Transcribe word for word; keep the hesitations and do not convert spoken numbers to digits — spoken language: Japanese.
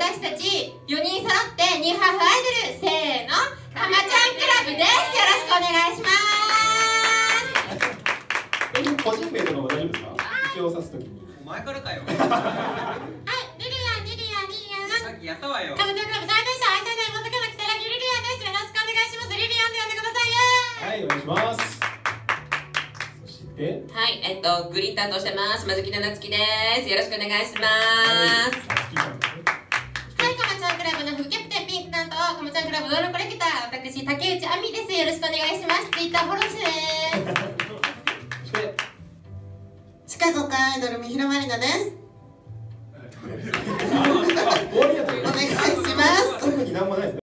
私たちよにん揃ってニューハーフアイドル、せーの、かまちゃんクラブです。よろしくお願いします。 個人名とかも大丈夫ですか？口を指すときに。 お前からかよ。 はい、リリアン、リリアン、リリアン。 さっきやったわよ。 かまちゃんクラブ最年少愛されない元カノキセラギリリアンです。よろしくお願いします。リリアンで呼んでください。 はい、お願いします。そして、 はい、えっと、グリッターとしてます。まずきななつきです。よろしくお願いします。 はい、かまちゃんクラブの副キャプテンピンク担当、かまちゃんクラブドールコレクター、私、竹内亜美です。よろしくお願いします。ツイッターフォローしてね。 そして、 シカゴカアイドル三平まりなです。 終わりやった。 お願いします。 特に何もないです。